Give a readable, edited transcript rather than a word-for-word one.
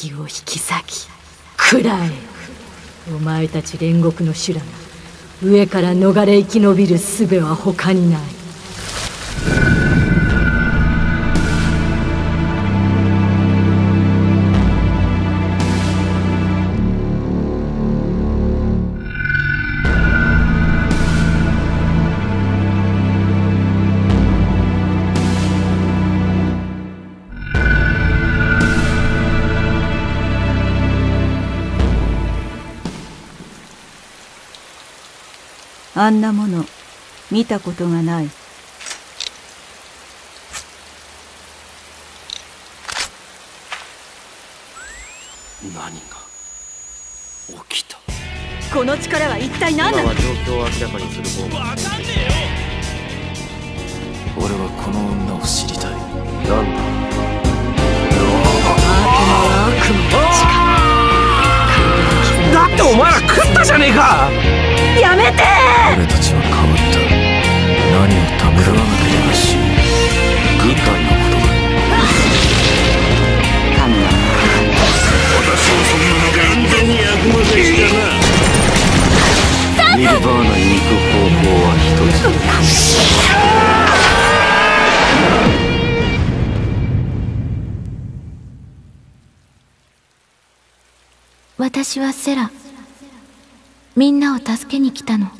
敵を引き裂き食らえ。お前たち煉獄の修羅が上から逃れ生き延びる術は他にない。 あんなもの見たことがない。 何が起きた。 この力は一体何なの。 今は状況を明らかにする方が。 わかんねえよ。俺はこの女を知りたい。 なんだ。だってお前ら食ったじゃねえか。 やめて。 俺たちは変わった。何をためらわなければしみたいなことだ。私はそんなの完全に悪魔でしたな。ニルバーナに行く方法は一私はセラ。みんなを助けに来たの。